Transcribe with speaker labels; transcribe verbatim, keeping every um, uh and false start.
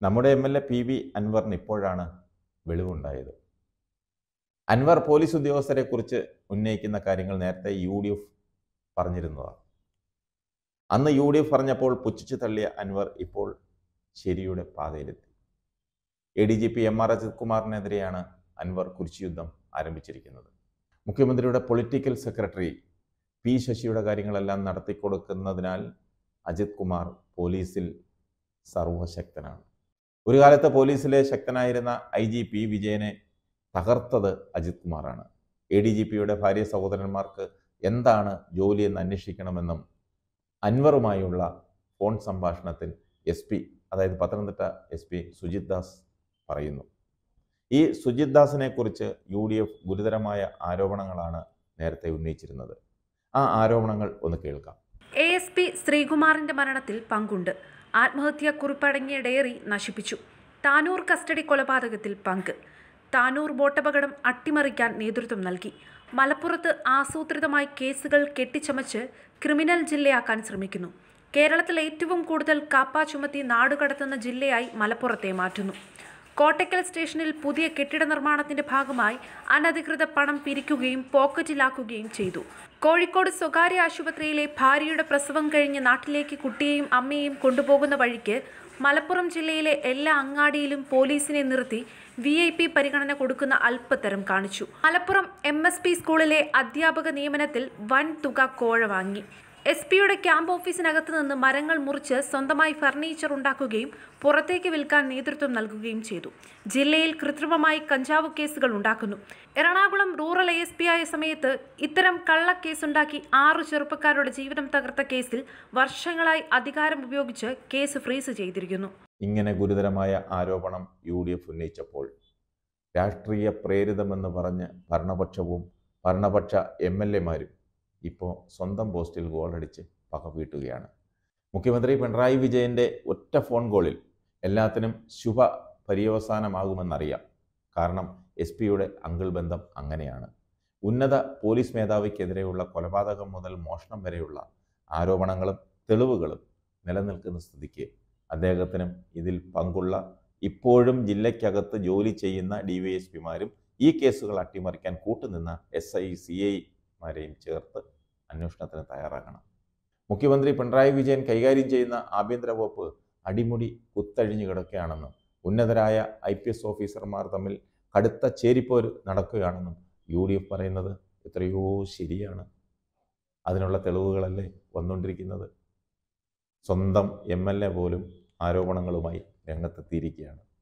Speaker 1: നമ്മുടെ M L A P V അൻവറിന് ഇപ്പോഴാണ് വെളിവുണ്ടായത്. അൻവർ പോലീസ് ഉദ്യോഗസ്ഥരെ കുറിച്ച് ഉന്നയിക്കുന്ന കാര്യങ്ങൾ നേരത്തെ യു ഡി എഫ് പറഞ്ഞിരുന്നതാണ്. അന്ന് യു ഡി എഫ് പറഞ്ഞപ്പോൾ പുച്ഛിച്ചു തള്ളിയ അൻവർ ഇപ്പോൾ ശരിയുടെ പാതയിലെത്തി. A D G P M R Ajith കുമാറിനെതിരെയാണ് അൻവർ കുരിശുയുദ്ധം ആരംഭിച്ചിരിക്കുന്നത്. മുഖ്യമന്ത്രിയുടെ പൊളിറ്റിക്കൽ സെക്രട്ടറി പി ശശിയുടെ കാര്യങ്ങളെല്ലാം നടത്തിക്കൊടുക്കുന്നതിനാൽ അജിത് കുമാർ പോലീസിൽ സർവശക്തനാണ്. ഒരു കാലത്ത് പോലീസിലെ ശക്തനായിരുന്ന ഐ ജി പി വിജയനെ തകർത്തത് അജിത് കുമാറാണ്. എ ഡി ജി പിയുടെ ഭാര്യ സഹോദരന്മാർക്ക് എന്താണ് ജോലിയെന്ന് അന്വേഷിക്കണമെന്നും അൻവറുമായുള്ള ഫോൺ സംഭാഷണത്തിൽ എസ് പി അതായത് പത്തനംതിട്ട എസ് പി സുജിത് ദാസ് പറയുന്നു. ഈ സുജിത് ദാസിനെ കുറിച്ച് യു ഡി എഫ് ഗുരുതരമായ ആരോപണങ്ങളാണ് നേരത്തെ ഉന്നയിച്ചിരുന്നത്. ആ ആരോപണങ്ങൾ ഒന്ന് കേൾക്കാം.
Speaker 2: എ എസ് പി ശ്രീകുമാറിന്റെ മരണത്തിൽ പങ്കുണ്ട്. ആത്മഹത്യാ കുറിപ്പടങ്ങിയ ഡയറി നശിപ്പിച്ചു. താനൂർ കസ്റ്റഡി കൊലപാതകത്തിൽ പങ്ക്. താനൂർ ബോട്ടപകടം അട്ടിമറിക്കാൻ നേതൃത്വം നൽകി. മലപ്പുറത്ത് ആസൂത്രിതമായി കേസുകൾ കെട്ടിച്ചമച്ച് ക്രിമിനൽ ജില്ലയാക്കാൻ ശ്രമിക്കുന്നു. കേരളത്തിൽ ഏറ്റവും കൂടുതൽ കാപ്പ ചുമത്തി നാടുകടത്തുന്ന ജില്ലയായി മലപ്പുറത്തെ മാറ്റുന്നു. കോട്ടയ്ക്കൽ സ്റ്റേഷനിൽ പുതിയ കെട്ടിട നിർമ്മാണത്തിന്റെ ഭാഗമായി അനധികൃത പണം പിരിക്കുകയും പോക്കറ്റിലാക്കുകയും ചെയ്തു. കോഴിക്കോട് സ്വകാര്യ ആശുപത്രിയിലെ ഭാര്യയുടെ പ്രസവം കഴിഞ്ഞ് നാട്ടിലേക്ക് കുട്ടിയെയും അമ്മയെയും കൊണ്ടുപോകുന്ന വഴിക്ക് മലപ്പുറം ജില്ലയിലെ എല്ലാ അങ്ങാടിയിലും പോലീസിനെ നിർത്തി വി ഐ പി പരിഗണന കൊടുക്കുന്ന അല്പത്തരം കാണിച്ചു. മലപ്പുറം എം എസ് പി സ്കൂളിലെ അധ്യാപക നിയമനത്തിൽ വൻ തുക കോഴ വാങ്ങി. എസ് പിയുടെ ക്യാമ്പ് ഓഫീസിനകത്ത് നിന്ന് മരങ്ങൾ മുറിച്ച് സ്വന്തമായി ഫർണിച്ചർ ഉണ്ടാക്കുകയും പുറത്തേക്ക് വിൽക്കാൻ നേതൃത്വം നൽകുകയും ചെയ്തു. ജില്ലയിൽ കൃത്രിമമായി കഞ്ചാവ് കേസുകൾ ഉണ്ടാക്കുന്നു. Ernakulam rural A S P ആയ സമയത്ത് ഇത്തരം കള്ളക്കേസുണ്ടാക്കി ആറു ചെറുപ്പക്കാരുടെ ജീവിതം തകർത്ത കേസിൽ വർഷങ്ങളായി അധികാരം ഉപയോഗിച്ച് കേസ് ഫ്രീസ് ചെയ്തിരിക്കുന്നു.
Speaker 1: ഇങ്ങനെ ഗുരുതരമായ ആരോപണം യു ഡി എഫ് ഉന്നയിച്ചപ്പോൾ രാഷ്ട്രീയ പ്രേരിതമെന്ന് പറഞ്ഞ് ഭരണപക്ഷവും ഭരണപക്ഷ എം എൽ എമാരും ഇപ്പോൾ സ്വന്തം പോസ്റ്റിൽ ഗോളടിച്ച് പക വീട്ടുകയാണ്. മുഖ്യമന്ത്രി പിണറായി വിജയൻ്റെ ഒറ്റ ഫോൺ കോളിൽ എല്ലാത്തിനും ശുഭ പര്യവസാനമാകുമെന്നറിയാം. കാരണം എസ് പിയുടെ അങ്കിൾ ബന്ധം അങ്ങനെയാണ്. ഉന്നത പോലീസ് മേധാവിക്കെതിരെയുള്ള കൊലപാതകം മുതൽ മോഷണം വരെയുള്ള ആരോപണങ്ങളും തെളിവുകളും നിലനിൽക്കുന്ന സ്ഥിതിക്ക് അദ്ദേഹത്തിനും ഇതിൽ പങ്കുള്ള ഇപ്പോഴും ജില്ലയ്ക്കകത്ത് ജോലി ചെയ്യുന്ന ഡി വൈ എസ് പിമാരും ഈ കേസുകൾ അട്ടിമറിക്കാൻ കൂട്ടുനിന്ന എസ് ഐ സി ഐ മാരെയും ചേർത്ത് അന്വേഷണത്തിന് തയ്യാറാകണം. മുഖ്യമന്ത്രി പിണറായി വിജയൻ കൈകാര്യം ചെയ്യുന്ന ആഭ്യന്തര വകുപ്പ് അടിമുടി കുത്തഴിഞ്ഞു കിടക്കുകയാണെന്നും ഉന്നതരായ ഐ പി എസ് ഓഫീസർമാർ തമ്മിൽ കടുത്ത ചേരിപ്പോര് നടക്കുകയാണെന്നും യു ഡി എഫ് പറയുന്നത് എത്രയോ ശരിയാണ്. അതിനുള്ള തെളിവുകളല്ലേ വന്നുകൊണ്ടിരിക്കുന്നത്. സ്വന്തം എം എൽ എ പോലും ആരോപണങ്ങളുമായി രംഗത്തെത്തിയിരിക്കുകയാണ്.